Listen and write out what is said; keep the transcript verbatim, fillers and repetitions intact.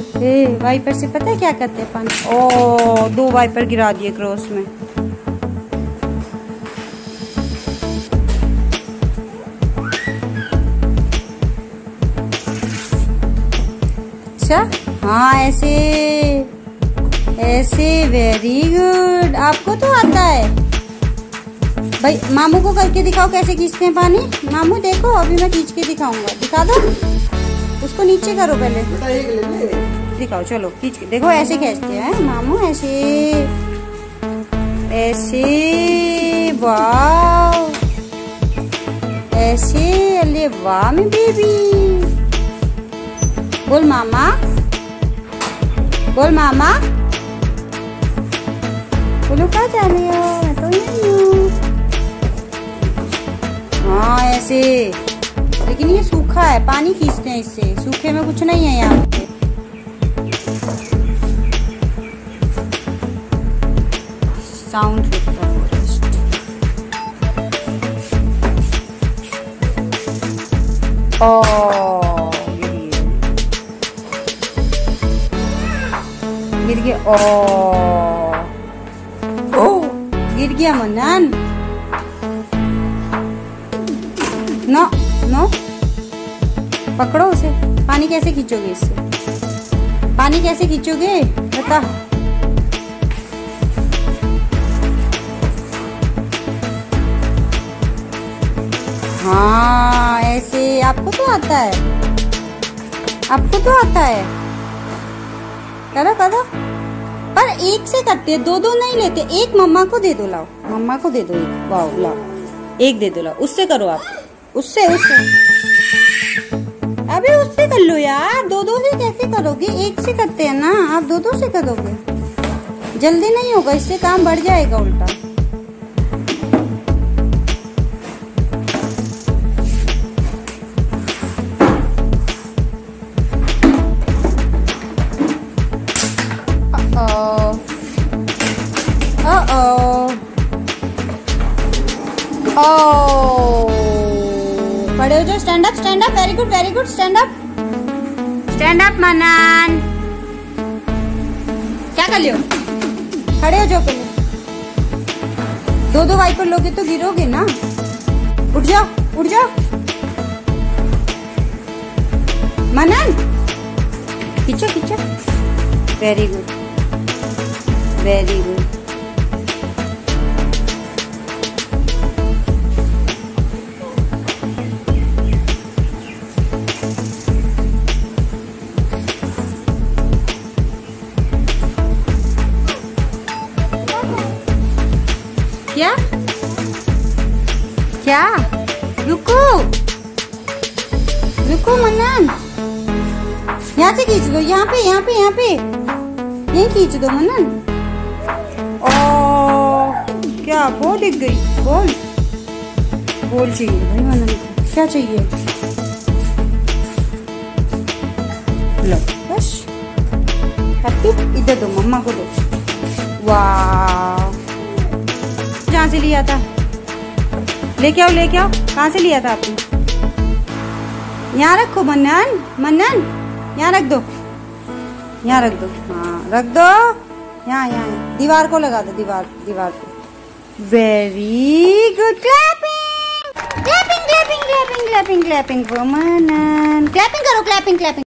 ए wiper से पता है क्या करते हैं पानी। ओ दो वाइपर गिरा दिए क्रॉस में। अच्छा हाँ ऐसे ऐसे, वेरी गुड। आपको तो आता है भाई। मामू को करके दिखाओ कैसे खींचते हैं पानी। मामू देखो अभी मैं खींच के दिखाऊंगा। दिखा दो उसको, नीचे करो पहले। दिखाओ चलो खींच के देखो। ऐसे खींचते हैं मामू, ऐसे ऐसे। वाह ऐसे। अरे वाह में बेबी। बोल मामा, बोल मामा। बोलो कहाँ जा रही हो। मैं तो यहीं हूँ। हाँ ऐसे। लेकिन ये सूखा है, पानी खींचते हैं इससे। सूखे में कुछ नहीं है यहाँ पे। साउंड ओ गिर गया। ओ ओ गिर गया मन्नन। नो नो पकड़ो उसे। पानी कैसे खींचोगे इससे। पानी कैसे खींचोगे बता। हाँ ऐसे। आपको तो आता है, आपको तो आता है। करो करो। पर एक से करते, दो दो नहीं लेते। एक मम्मा को दे दो। लाओ मम्मा को दे दो एक। वाओ लाओ एक दे दो। लाओ उससे करो आप। उससे उससे अबे उससे कर लो यार। दो दो से कैसे करोगे। एक से करते हैं ना, आप दो दो से करोगे। जल्दी नहीं होगा, इससे काम बढ़ जाएगा उल्टा। Uh-oh. Oh. खड़े हो जाओ। Stand up, stand up. Very good, very good. Stand up, stand up Manan. क्या कर लियो। खड़े हो जाओ पहले। दो दो वाइपर लोगे तो गिरोगे ना। उठ जाओ, उठ जाओ मनन। खींचो खींचो। Very good, very good. क्या क्या। रुको रुको मनन। यहाँ से खींच दो। यहाँ पे यहाँ पे यहाँ पे यही खींच दो मनन। ओ क्या बॉल दिख गई। बॉल बॉल चाहिए भाई मनन। क्या चाहिए। लो बस। हैप्पी। इधर दो, मम्मा को दो। वाह जहाँ से लिया था लेके आओ, लेके आओ। कहाँ से लिया था आपने। यहाँ रखो मनन, मनन यहाँ रख दो, यहाँ रख दो। हाँ रख दो। यहाँ यहाँ दीवार को लगा दो। दीवार दीवार को। Very good. Clapping clapping clapping clapping clapping clapping for Manan. Clapping करो, क्लैपिंग क्लैपिंग।